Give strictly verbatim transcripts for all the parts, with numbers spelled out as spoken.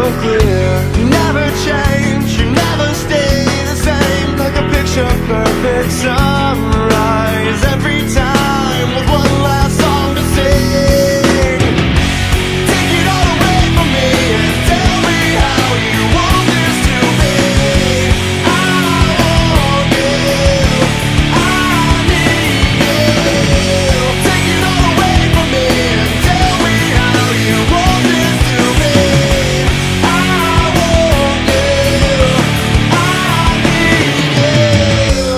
so clear. You never change, you never stay the same. Like a picture perfect sunrise. Every time with one last song to sing. Take it all away from me and tell me how you want this to be. I want you, I need you. Take it all away from me and tell me how you want this to be. I want you, I need you.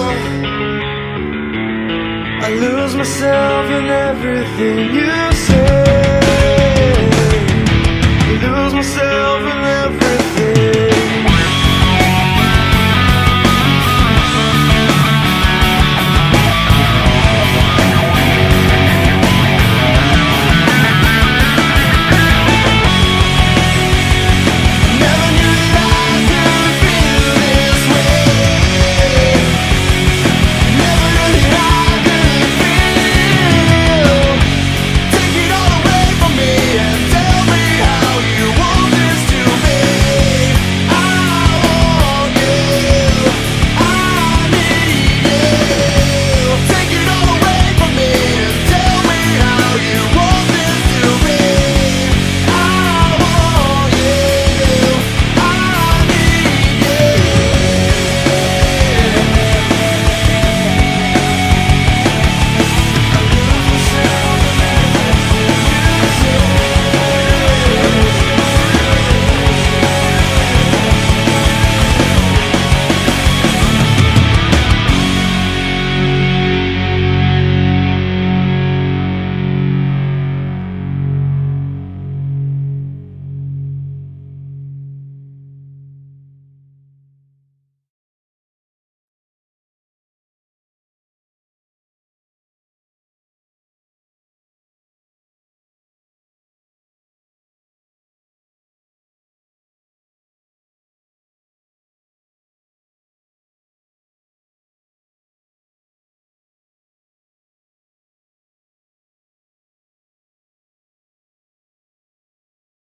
I lose myself in everything you say. I lose myself in everything